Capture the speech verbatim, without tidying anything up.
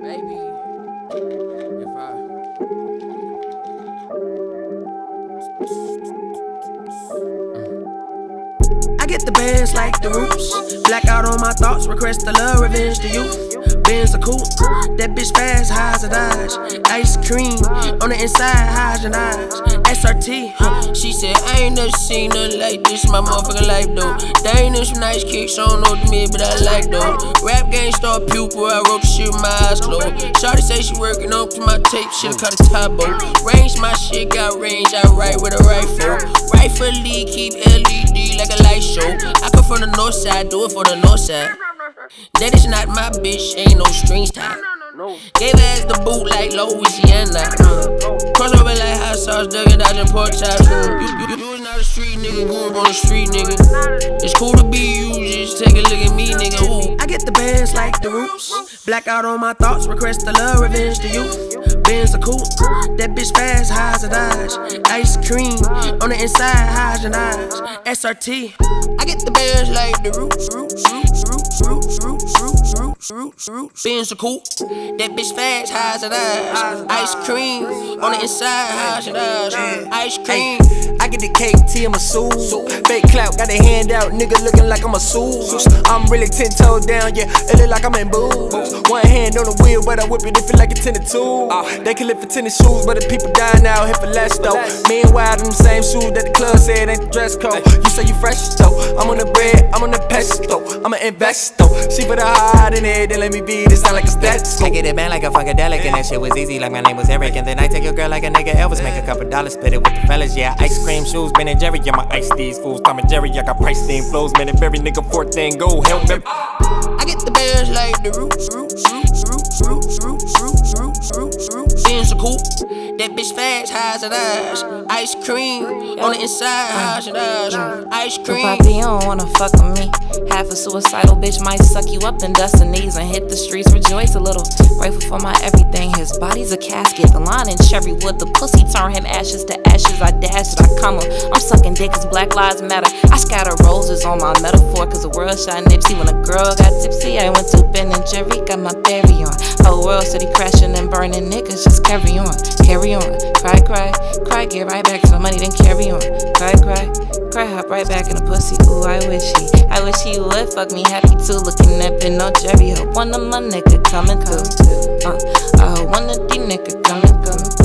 Maybe if I I get the bands like the Roots. Blackout on my thoughts, request the love, revenge the youth. Benz a coupe, that bitch fast, high as a Dodge. Ice cream, on the inside, high as an eyes. S R T, she said, I ain't never seen nothing like this in my motherfucking life, though. They ain't some nice kicks, I don't know what to me, but I like, though. Rap game star pupil, I wrote the shit with my eyes closed. Shawty say she working on to my tape, she'll cut a tabo. Range my shit, got range, I write with a rifle. Rightfully keep L E D like a light show. I come from the north side, do it for the north side. That is not my bitch, ain't no strings tied. Gave ass the boot like Louisiana. Mm. Cross over like hot sauce, ducking, dodging pork chops. Mm. You, you, you is not a street nigga, grew up on the street nigga. It's cool to be you, just take a look at me, nigga. Ooh. I get the bands like the Roots. Blackout on my thoughts, request the love, revenge the youth. Benz a coupe, that bitch fast, high as a Dodge. Ice cream, on the inside, high as an eyes. S R T, I get the bands like the Roots, Roots, Roots, Roots, Roots, Roots, Roots, Roots, Roots, Roots. Benz a coupe, that bitch fast, high as an eyes. Ice cream, on the inside, high as an eyes. Ice cream. I get the cake, tea, I'm a suit. Fake clout, got a hand out, nigga looking like I'm a suit. I'm really ten toes down, yeah, it look like I'm in boots. One hand on the wheel, but I whip it if it like a ten to two. They can live for tennis shoes, but the people dying out here for less though. Meanwhile, them same shoes that the club said ain't the dress code. You say you fresh though, I'm on the bread, I'm on the pesto. I'm an investor, she put a heart in it, then let me be, this sound like a stats. I get it bang like a funkadelic, and that shit was easy like my name was Eric. And then I take your girl like a nigga Elvis, make a couple dollars, split it with the fellas, yeah. Ice cream shoes, Ben and Jerry, yeah, my ice these fools. Tom and Jerry, I got price theme flows, man, and every nigga fourteen, go help me. I get the bands like the Roots, Roots, Roots, Roots, Roots, Roots, Roots, Roots, Roots, Roots. Benz a coupe, that bitch fast, high as an eyes. Ice cream, on the inside, high as an eyes. Ice cream. Poppy, you don't wanna fuck with me. Half a suicidal bitch might suck you up and dust the knees and hit the streets. Rejoice a little, grateful for my everything. His body's a casket, the line in cherry wood. The pussy turn him ashes to ashes. I dash it, I come up. I'm sucking dick cause black lives matter. I scatter roses on my metaphor cause the world shot Nipsey. When a girl got tipsy, I went to Ben and Jerry, got my berry on. Whole world city crashing and burning, niggas just carry on, carry on. Cry, cry, cry, get right back to the money, then carry on. Cry, cry, cry, hop right back in the pussy. Ooh, I wish he, I wish he would fuck me happy too. Looking at Ben on Jerry, hope one of my nigga coming through. Uh, I hope one of these niggas coming through.